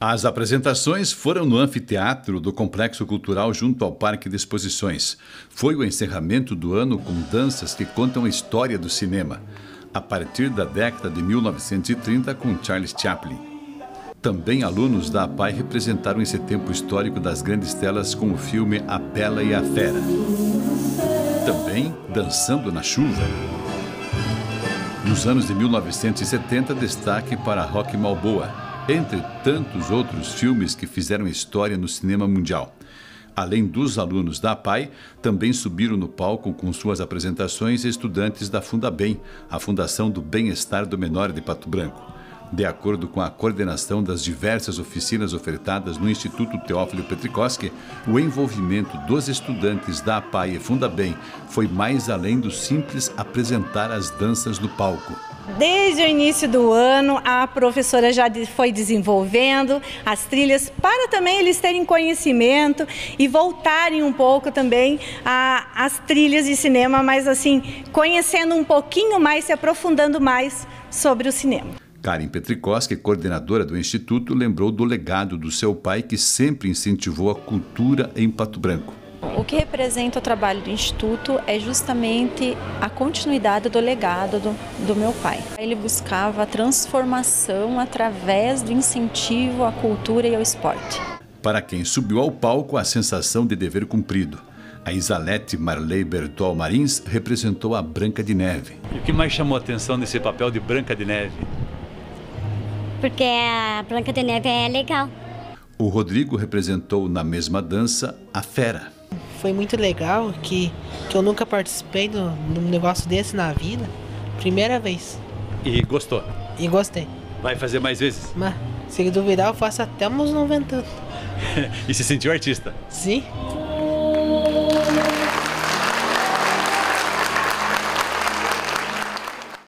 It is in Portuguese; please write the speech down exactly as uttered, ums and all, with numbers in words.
As apresentações foram no anfiteatro do Complexo Cultural junto ao Parque de Exposições. Foi o encerramento do ano com danças que contam a história do cinema, a partir da década de mil novecentos e trinta com Charles Chaplin. Também alunos da A P A I representaram esse tempo histórico das grandes telas com o filme A Bela e a Fera. Também Dançando na Chuva. Nos anos de mil novecentos e setenta, destaque para Rocky Balboa, entre tantos outros filmes que fizeram história no cinema mundial. Além dos alunos da A P A I, também subiram no palco com suas apresentações estudantes da Fundabem, a Fundação do Bem-Estar do Menor de Pato Branco. De acordo com a coordenação das diversas oficinas ofertadas no Instituto Teófilo Petrikowski, o envolvimento dos estudantes da A P A I e Fundabem foi mais além do simples apresentar as danças no palco. Desde o início do ano, a professora já foi desenvolvendo as trilhas para também eles terem conhecimento e voltarem um pouco também às trilhas de cinema, mas assim, conhecendo um pouquinho mais, se aprofundando mais sobre o cinema. Karen Petrikowski, coordenadora do Instituto, lembrou do legado do seu pai, que sempre incentivou a cultura em Pato Branco. O que representa o trabalho do Instituto é justamente a continuidade do legado do, do meu pai. Ele buscava a transformação através do incentivo à cultura e ao esporte. Para quem subiu ao palco, a sensação de dever cumprido. A Isalete Marley Bertol Marins representou a Branca de Neve. E o que mais chamou a atenção nesse papel de Branca de Neve? Porque a Branca de Neve é legal. O Rodrigo representou na mesma dança a Fera. Foi muito legal, que, que eu nunca participei de um negócio desse na vida. Primeira vez. E gostou? E gostei. Vai fazer mais vezes? Mas, se duvidar, eu faço até uns noventa anos. E se sentiu artista? Sim.